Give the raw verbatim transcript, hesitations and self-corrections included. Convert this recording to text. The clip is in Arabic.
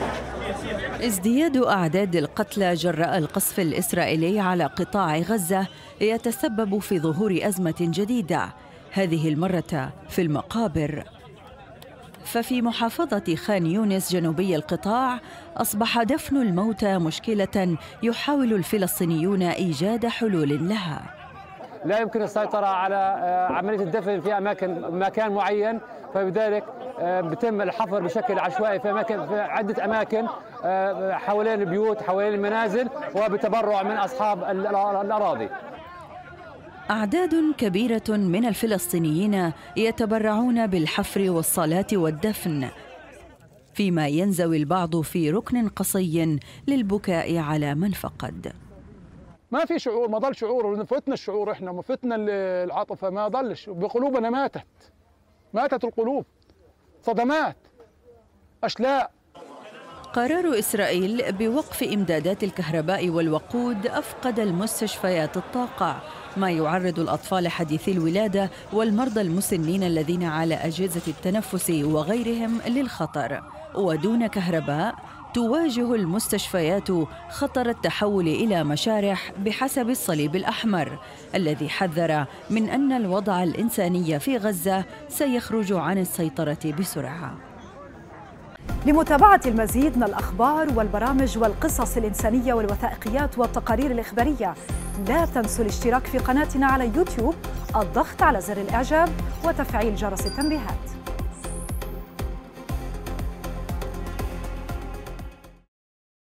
ازدياد أعداد القتلى جراء القصف الإسرائيلي على قطاع غزة يتسبب في ظهور أزمة جديدة، هذه المرة في المقابر. ففي محافظة خان يونس جنوبي القطاع أصبح دفن الموتى مشكلة يحاول الفلسطينيون إيجاد حلول لها. لا يمكن السيطرة على عملية الدفن في أماكن مكان معين، فبذلك بيتم الحفر بشكل عشوائي في أماكن في عدة أماكن حوالين البيوت حوالين المنازل وبتبرع من أصحاب الأراضي. أعداد كبيرة من الفلسطينيين يتبرعون بالحفر والصلاة والدفن، فيما ينزوي البعض في ركن قصي للبكاء على من فقد. ما في شعور، ما ضل شعور، فتنا الشعور، احنا ما فتنا العاطفه، ما ضلش، بقلوبنا ماتت ماتت القلوب، صدمات، اشلاء. قرار إسرائيل بوقف إمدادات الكهرباء والوقود أفقد المستشفيات الطاقة، ما يعرض الأطفال حديثي الولادة والمرضى المسنين الذين على أجهزة التنفس وغيرهم للخطر. ودون كهرباء تواجه المستشفيات خطر التحول إلى مشارح بحسب الصليب الأحمر، الذي حذر من أن الوضع الإنساني في غزة سيخرج عن السيطرة بسرعة. لمتابعة المزيد من الأخبار والبرامج والقصص الإنسانية والوثائقيات والتقارير الإخبارية، لا تنسوا الاشتراك في قناتنا على يوتيوب، الضغط على زر الإعجاب وتفعيل جرس التنبيهات.